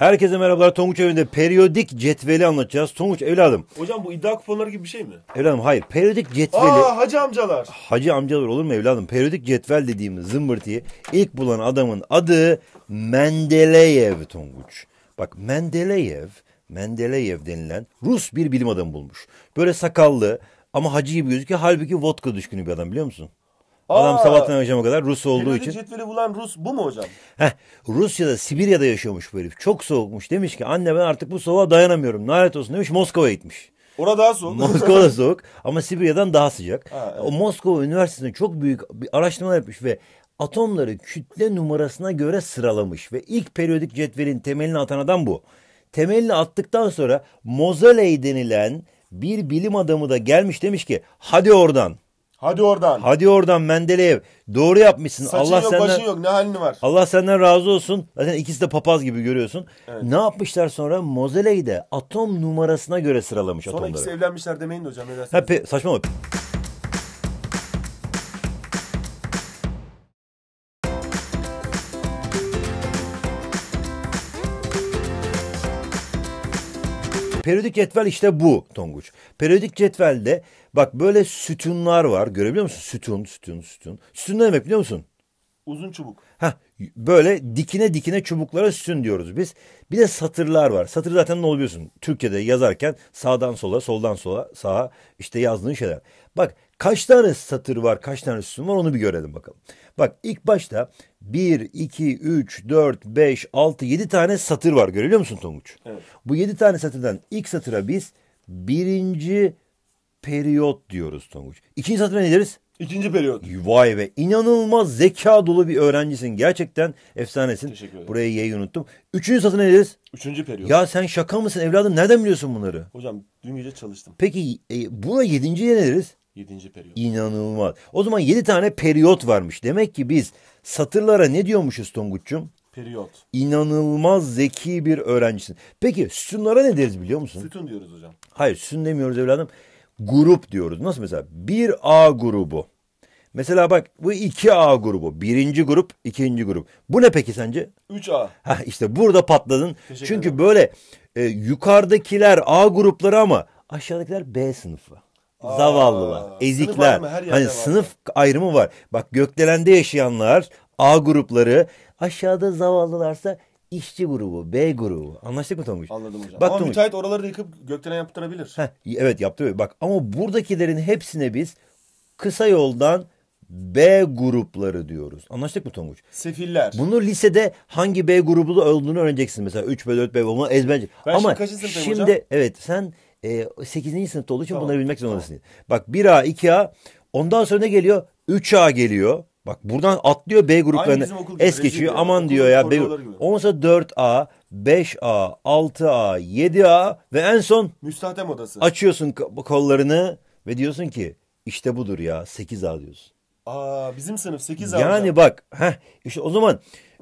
Herkese merhabalar. Tonguç evinde periyodik cetveli anlatacağız. Tonguç evladım. Hocam bu iddia kuponları gibi bir şey mi? Evladım hayır. Periyodik cetveli. Hacı amcalar. Hacı amcalar olur mu evladım? Periyodik cetvel dediğimiz zımbırtıyı ilk bulan adamın adı Mendeleyev Tonguç. Bak Mendeleyev denilen Rus bir bilim adamı bulmuş. Böyle sakallı ama hacı gibi gözüküyor. Halbuki vodka düşkünü bir adam biliyor musun? Adam sabahtan akşama kadar Rus olduğu için. Periyodik cetveli bulan Rus bu mu hocam? Rusya'da, Sibirya'da yaşıyormuş bu herif. Çok soğukmuş. Demiş ki anne ben artık bu soğuğa dayanamıyorum. Lanet olsun demiş, Moskova'ya gitmiş. Orada daha soğuk. Moskova da soğuk ama Sibirya'dan daha sıcak. Evet. O Moskova Üniversitesi'nde çok büyük bir araştırma yapmış ve atomları kütle numarasına göre sıralamış. Ve ilk periyodik cetvelin temelini atan adam bu. Temelini attıktan sonra Moseley denilen bir bilim adamı da gelmiş, demiş ki hadi oradan. Hadi oradan. Hadi oradan Mendeleyev. Doğru yapmışsın. Saçın yok, başın yok, ne halin var? Allah senden razı olsun. Zaten ikisi de papaz gibi görüyorsun. Evet. Ne yapmışlar sonra? Moseley'de atom numarasına göre sıralamış Sonra atomları. ikisi evlenmişler demeyin de hocam. Ne dersiniz? Saçma mı? Periyodik cetvel işte bu Tonguç. Periyodik cetvelde bak böyle sütunlar var. Görebiliyor musun? Sütun. Sütun ne demek biliyor musun? Uzun çubuk. Böyle dikine dikine çubuklara sütun diyoruz biz. Bir de satırlar var. Satır zaten ne oluyorsun? Türkçe'de yazarken sağdan sola, soldan sola, sağa işte yazdığın şeyler. Bak kaç tane satır var, kaç tane sütun var onu bir görelim bakalım. Bak ilk başta 1, 2, 3, 4, 5, 6, 7 tane satır var. Görebiliyor musun Tonguç? Evet. Bu 7 tane satırdan ilk satıra biz birinci periyot diyoruz Tonguç. İkinci satıra ne deriz? İkinci periyot. Vay be, inanılmaz zeka dolu bir öğrencisin. Gerçekten efsanesin. Teşekkür ederim. Buraya Y'yi unuttum. Üçüncü satır ne deriz? Üçüncü periyot. Ya sen şaka mısın evladım? Nereden biliyorsun bunları? Hocam dün gece çalıştım. Peki buna yedinciye ne deriz? Yedinci periyot. İnanılmaz. O zaman 7 tane periyot varmış. Demek ki biz satırlara ne diyormuşuz Tonguç'cum? Periyot. İnanılmaz zeki bir öğrencisin. Peki sütunlara ne deriz biliyor musun? Sütun diyoruz hocam. Hayır, sütun demiyoruz evladım. Grup diyoruz. Nasıl mesela? 1A grubu. Mesela bak bu 2A grubu. Birinci grup, ikinci grup. Bu ne peki sence? 3A. İşte burada patladın. Teşekkür Çünkü ederim. böyle yukarıdakiler A grupları ama aşağıdakiler B sınıfı. Zavallılar, ezikler. Sınıf ayrımı her yerde Hani var. sınıf ayrımı var. Bak gökdelende yaşayanlar A grupları, aşağıda zavallılarsa işçi grubu, B grubu. Anlaştık mı Tonguç? Anladım hocam. Bak Ama Tonguç. müteahhit oraları da yıkıp gökdelen yaptırabilir. Evet yaptı. Bak ama buradakilerin hepsine biz kısa yoldan B grupları diyoruz. Anlaştık mı Tonguç? Sefiller. Bunu lisede hangi B grubu olduğunu öğreneceksin. Mesela 3B, 4B bunu ezberce. Ben Ama şimdi kaçıncı sınıftayım hocam? şimdi evet sen 8. sınıfta olduğu için Tamam, bunları bilmek zorundasın. Bak 1A, 2A, ondan sonra ne geliyor? 3A geliyor. Bak buradan atlıyor B gruplarını. bizim okul gibi, Es rezil geçiyor. ya. Aman Okulun diyor ya. koridorları gibi. Ondan sonra 4A, 5A, 6A, 7A ve en son Müstahdem odası. açıyorsun kollarını ve diyorsun ki işte budur ya, 8A diyorsun. Bizim sınıf 8A Yani hocam. bak işte o zaman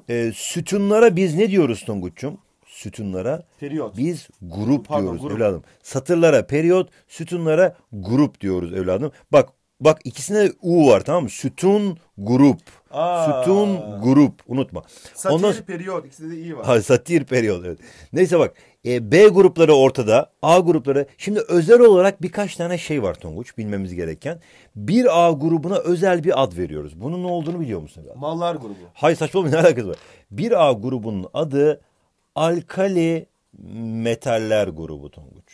sütunlara biz ne diyoruz Tonguç'cum? Sütunlara Periyot. biz grup Pardon, diyoruz grup. evladım. Satırlara periyot, sütunlara grup diyoruz evladım. Bak ikisinde de U var, tamam mı? Sütun grup. Sütun grup, unutma. Satir, periyot. İkisinde de iyi var. Satir periyot, evet. Neyse bak B grupları ortada, A grupları. Şimdi özel olarak birkaç tane şey var Tonguç bilmemiz gereken. Bir A grubuna özel bir ad veriyoruz. Bunun ne olduğunu biliyor musun evladım? Mallar grubu. Hayır, saçmalama, ne alakası var? Bir A grubunun adı alkali metaller grubu Tonguç.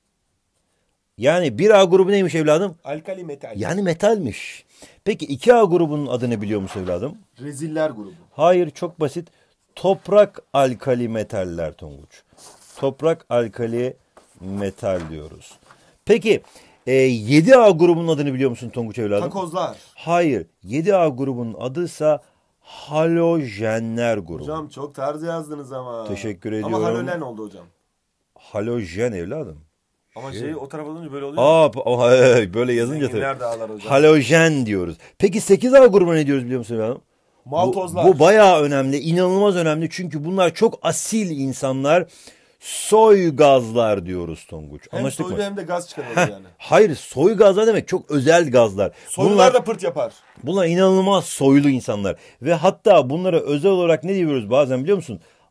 Yani bir A grubu neymiş evladım? Alkali metal. Yani metalmiş. Peki 2A grubunun adını biliyor musun evladım? Reziller grubu. Hayır, çok basit. Toprak alkali metaller Tonguç. Toprak alkali metal diyoruz. Peki 7A grubunun adını biliyor musun Tonguç evladım? Takozlar. Hayır. 7A grubunun adıysa halojenler grubu. Hocam çok tarzı yazdınız ama. Teşekkür ediyorum. Ama halojen oldu hocam. Halojen evladım. Ama o tarafa olunca böyle oluyor. Böyle yazınca tabii. Zenginler dağlar hocam. Halojen diyoruz. Peki 8A grubuna ne diyoruz biliyor musun evladım? Maltozlar. Bu bayağı önemli, inanılmaz önemli. Çünkü bunlar çok asil insanlar. Soy gazlar diyoruz Tonguç. Hem Anlaştık soylu mı? hem de gaz çıkarıyor yani. Hayır, soy gazlar demek çok özel gazlar. Soylular da pırt yapar. Bunlar inanılmaz soylu insanlar. Ve hatta bunlara özel olarak ne diyoruz bazen biliyor musun?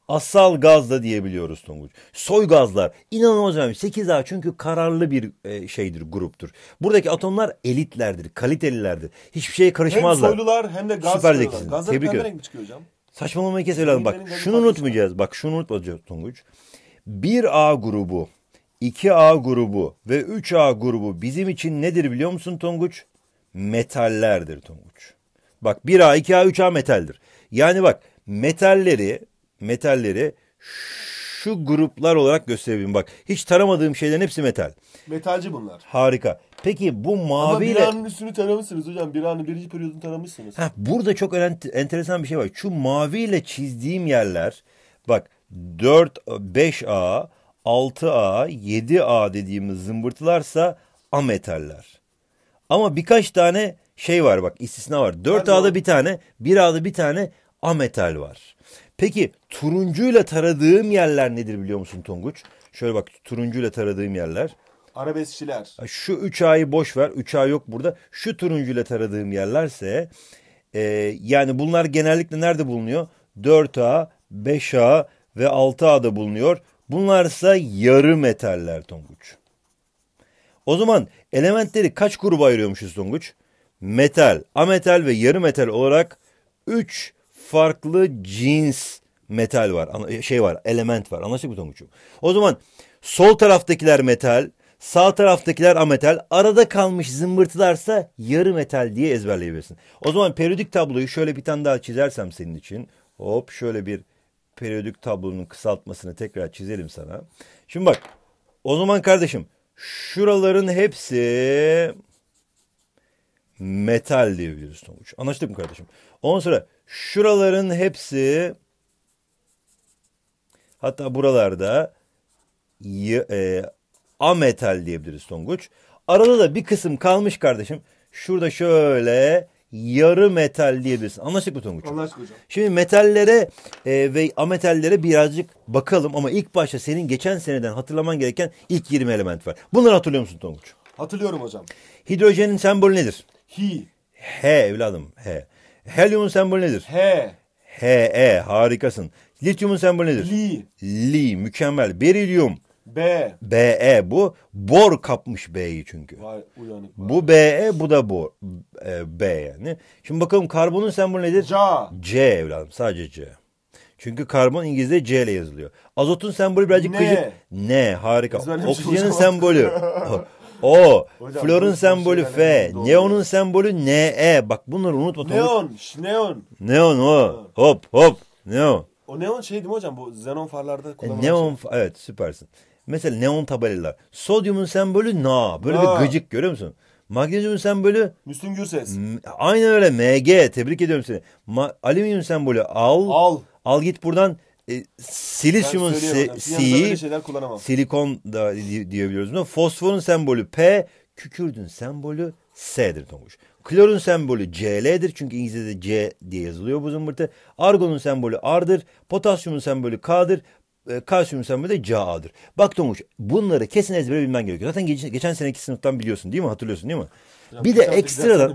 Asal gaz da diyebiliyoruz Tonguç. Soy gazlar inanılmaz önemli. 8A çünkü kararlı bir şeydir, gruptur. Buradaki atomlar elitlerdir, kalitelilerdir. Hiçbir şeye karışmazlar. Hem soylular hem de gaz Süper veriyorlar. zekisin. Gazları Tebrik pembe ederim. renk mi çıkıyor hocam? Saçmalamayı kes evladım. Bak Benim şunu unutmayacağız. Bak şunu unutmayacağız Tonguç. 1A grubu, 2A grubu ve 3A grubu bizim için nedir biliyor musun Tonguç? Metallerdir Tonguç. Bak 1A, 2A, 3A metaldir. Yani bak metalleri şu gruplar olarak gösterebilirim. Bak hiç taramadığım şeylerin hepsi metal. Metalci bunlar. Harika. Peki bu Ama maviyle... Bira'nın üstünü taramışsınız hocam. Bira'nın birinci periyodunu taramışsınız. Burada çok enteresan bir şey var. Şu maviyle çizdiğim yerler bak 4, 5A, 6A, 7A dediğimiz zımbırtılarsa ametaller. Ama birkaç tane şey var bak istisna var. 4A'da bir tane, 1A'da bir tane ametal var. Peki turuncuyla taradığım yerler nedir biliyor musun Tonguç? Şöyle bak turuncuyla taradığım yerler. Arabeskçiler. Şu 3A'yı boş ver. 3A yok burada. Şu turuncuyla taradığım yerlerse yani bunlar genellikle nerede bulunuyor? 4A, 5A ve 6A'da bulunuyor. Bunlarsa yarı metaller Tonguç. O zaman elementleri kaç gruba ayırıyormuşuz Tonguç? Metal, ametal ve yarı metal olarak 3 farklı cins metal var. Element var. Anlaştık mı Tonguç'um? O zaman sol taraftakiler metal, sağ taraftakiler ametal, arada kalmış zımbırtılarsa yarı metal diye ezberleyebilirsin. O zaman periyodik tabloyu şöyle bir tane daha çizersem senin için. Hop şöyle bir periyodik tablonun kısaltmasını tekrar çizelim sana. Şimdi bak o zaman kardeşim şuraların hepsi metal diyebiliriz Tonguç. Anlaştık mı kardeşim? Ondan sonra şuraların hepsi hatta buralarda ametal diyebiliriz Tonguç. Arada da bir kısım kalmış kardeşim. Şurada şöyle yarı metal diyebilirsin. Anlaştık mı Tonguç? Anlaştık hocam. Şimdi metallere ve ametallere birazcık bakalım ama ilk başta senin geçen seneden hatırlaman gereken ilk 20 element var. Bunları hatırlıyor musun Tonguç? Hatırlıyorum hocam. Hidrojenin sembolü nedir? Hi. H evladım. H. Helyumun sembolü nedir? He. He. Harikasın. Lityumun sembolü nedir? Li. Li. Mükemmel. Berilyum. B. Be. Bu. Bor kapmış B'yi çünkü. Vay uyanık. Vay. Bu Be. Bu da bor. B yani. Şimdi bakalım karbonun sembolü nedir? Ca. C evladım. Sadece C. Çünkü karbon İngilizce C ile yazılıyor. Azotun sembolü birazcık Ne. gıcık. Ne. Harika. Ezberlemişim Oksijenin hocam. sembolü. O. Hocam, Florun bu sembolü şeyler F. doğru. Neonun sembolü Ne. Bak bunları unutma. Neon. Neon. Neon o. Hop. Neon. O neon şey değil mi hocam? Bu xenon farlarda kullanılan Neon şey. evet süpersin. Mesela neon tabelalar. Sodyumun sembolü Na. Böyle Na. bir gıcık görüyor musun? Magnezyumun sembolü Müslüm Gürses. aynen öyle MG. Tebrik ediyorum seni. Alüminyum sembolü Al. Al. Al git buradan silisyumun Ben söylüyorum hocam. Sizin yanınızda böyle şeyler kullanamam. silikon da diyebiliyoruz buna. Fosforun sembolü P. Kükürdün sembolü S'dir Tonguç. Klorun sembolü Cl'dir çünkü İngilizce'de C diye yazılıyor bu zımbırtı. Argonun sembolü R'dır. Potasyumun sembolü K'dır. Kalsiyumun sembolü de Ca'dır. Bak Tonguç bunları kesin ezbere bilmen gerekiyor. Zaten geçen seneki sınıftan biliyorsun değil mi? Hatırlıyorsun değil mi? Hocam, Bir de geçen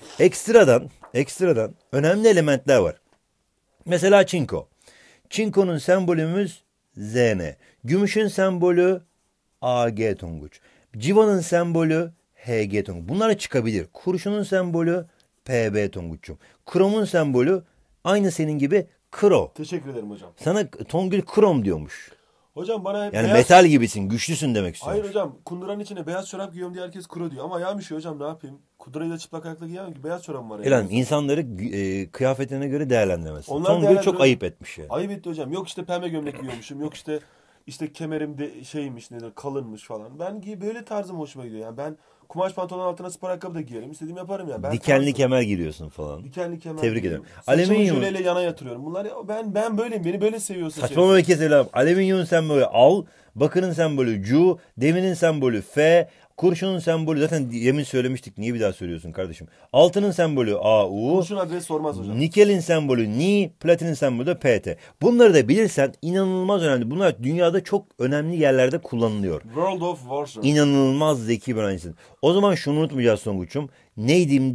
ekstradan önemli elementler var. Mesela çinko. Çinkonun sembolümüz Zn. Gümüşün sembolü Ag Tonguç. Civanın sembolü Hg Tonguç. Bunlar çıkabilir. Kurşunun sembolü Pb Tonguç'um. Kromun sembolü aynı senin gibi Kro. Teşekkür ederim hocam. Sana Tongül Krom diyormuş. Hocam bana hep Yani beyaz... metal gibisin, güçlüsün demek istiyorum. Hayır hocam, kunduranın içine beyaz çorap giyiyorum diye herkes kuro diyor. Ama ayağım üşüyor hocam, ne yapayım? Kundurayı da çıplak ayakla giyemem ki, beyaz çorabım var. Elan insanları kıyafetine göre değerlendiremezsin. Onlar Tongül çok ayıp etmiş yani. Ayıp etti hocam. Yok işte pembe gömlek giyiyormuşum. Yok işte kemerim de şeymiş, nedir, kalınmış falan. Ben böyle tarzım hoşuma gidiyor. Yani ben kumaş pantolon altına spor ayakkabı da giyerim. İstediğimi yaparım ya. Ben Dikenli tarzım. kemer giriyorsun falan. Dikenli kemer. Tebrik giyiyorum. ederim. Saçımı Alüminyum. jöleyle yana yatırıyorum. Bunlar ben böyleyim. Beni böyle seviyorsun. Saçmalama kes Elan. Alüminyum sembolü Al. Bakırın sembolü Cu. Demirin sembolü F. Kurşunun sembolü zaten yemin söylemiştik. Niye bir daha söylüyorsun kardeşim? Altının sembolü AU. Kurşun adres sormaz hocam. Nikelin sembolü Ni. Platinin sembolü de PT. Bunları da bilirsen inanılmaz önemli. Bunlar dünyada çok önemli yerlerde kullanılıyor. World of Warcraft. İnanılmaz zeki bir öğrencisin. O zaman şunu unutmayacağız Tonguç'um. Neydim değil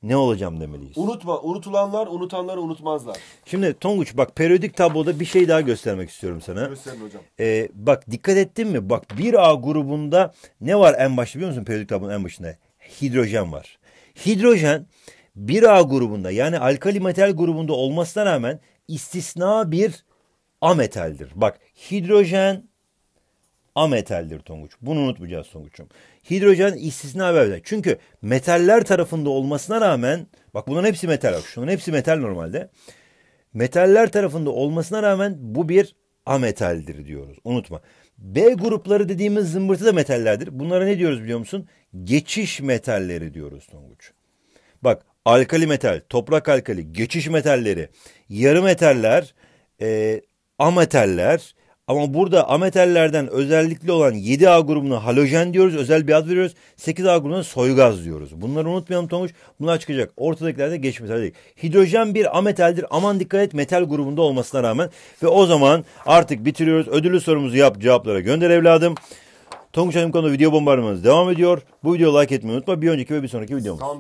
ne olacağım demeliyiz. Unutma, unutulanlar unutanları unutmazlar. Şimdi Tonguç bak, periyodik tabloda bir şey daha göstermek istiyorum sana. Gösterin hocam. Bak dikkat ettin mi? Bak 1A grubunda ne var en başta biliyor musun periyodik tablonun en başında? Hidrojen var. Hidrojen 1A grubunda yani alkali metal grubunda olmasına rağmen istisna bir ametaldir. Bak hidrojen ametaldir Tonguç. Bunu unutmayacağız Tonguç'um. Hidrojen istisna bir metal. Çünkü metaller tarafında olmasına rağmen bak bunların hepsi metal. Şunların hepsi metal normalde. Metaller tarafında olmasına rağmen bu bir ametaldir diyoruz. Unutma. B grupları dediğimiz zımbırtı da metallerdir. Bunlara ne diyoruz biliyor musun? Geçiş metalleri diyoruz Tonguç. Bak alkali metal, toprak alkali, geçiş metalleri, yarı metaller, ametaller. Ama burada ametallerden özellikle olan 7A grubuna halojen diyoruz. Özel bir ad veriyoruz. 8A grubuna soygaz diyoruz. Bunları unutmayalım Tonguç. bunlar çıkacak. Ortadakilerde geçiş metal değil. Hidrojen bir ametaldir. Aman dikkat et metal grubunda olmasına rağmen. Ve o zaman artık bitiriyoruz. Ödüllü sorumuzu yap, cevaplara gönder evladım. Tonguç Hanım konuda video bombardımanımız devam ediyor. Bu videoyu like etmeyi unutma. Bir önceki ve bir sonraki videomuz.